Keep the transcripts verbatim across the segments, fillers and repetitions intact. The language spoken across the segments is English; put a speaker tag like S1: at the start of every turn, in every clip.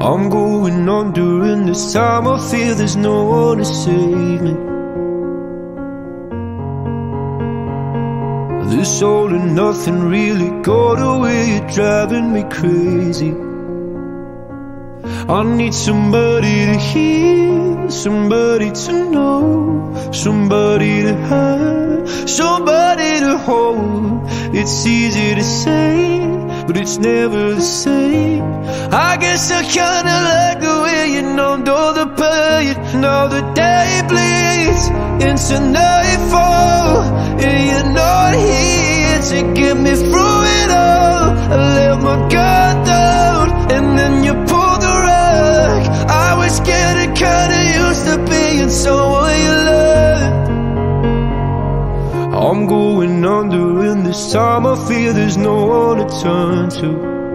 S1: I'm going under, and this time I feel there's no one to save me. This all and nothing really got away, you're driving me crazy. I need somebody to hear, somebody to know, somebody to have, somebody to hold. It's easy to say, but it's never the same. I guess I kinda like the way you numbed all the pain. Now the day bleeds into nightfall, and you're not here to get me through it all. I let my guard down, and then you pulled the rug. I was getting kinda used to being someone you loved. I'm going under, and this time I feel there's no one to turn to.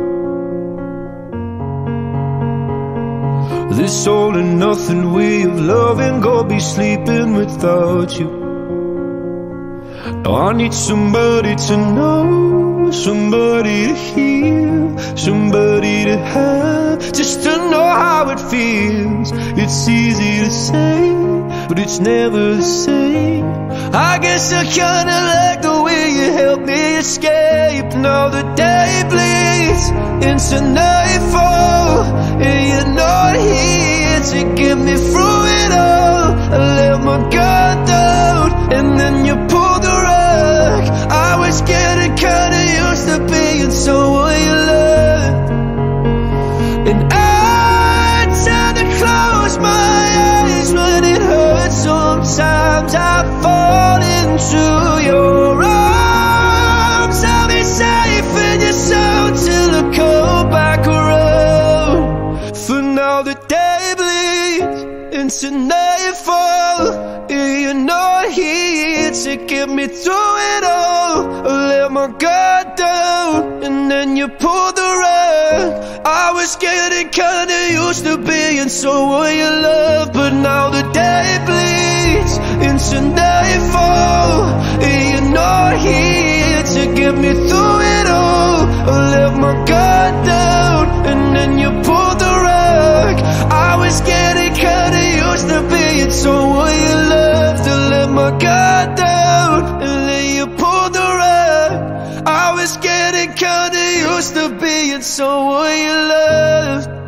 S1: This all and nothing way of loving, gonna be sleeping without you. Now I need somebody to know, somebody to hear, somebody to have, just to know how it feels. It's easy to say, but it's never the same. I guess I kinda like the way you help me escape. Now the day bleeds into nightfall, and you're not here to get me through it all. I let my guard down, and then you pulled the rug. I was getting kinda used to being someone you loved. And I tend to close my eyes when it hurts. Sometimes I fall into your arms. I'll be safe in your soul till I come back around. For now the day bleeds into nightfall, and you're not here to get me through it all. I let my guard down, and then you pulled the rug. I was getting kinda used to being someone you love, but now the day bleeds into nightfall, and you're not here to get me through it all. I let my guard down, and then you pulled the rug. I was getting kinda used to being someone you loved. I let my guard down, and then you pulled the rug. I was getting kinda used to being someone you loved.